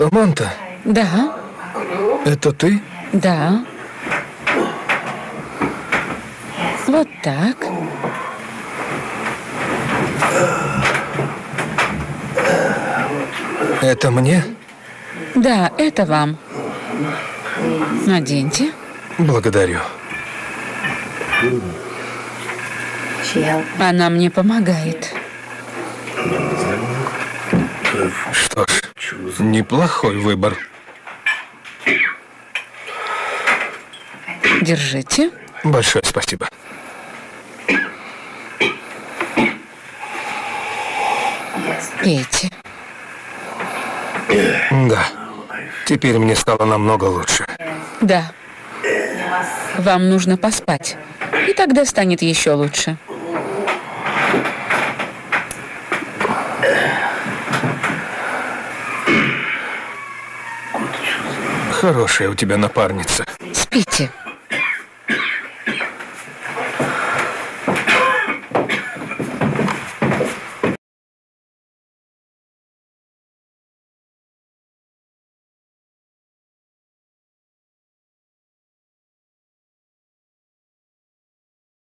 Саманта, Да, это ты? да. Вот так. Это мне? Да, это вам. Наденьте. Благодарю. Она мне помогает. Что ж, неплохой выбор. Держите. Большое спасибо. Пейте. Да. Теперь мне стало намного лучше. Да. Вам нужно поспать. И тогда станет еще лучше. Хорошая у тебя напарница. Спите.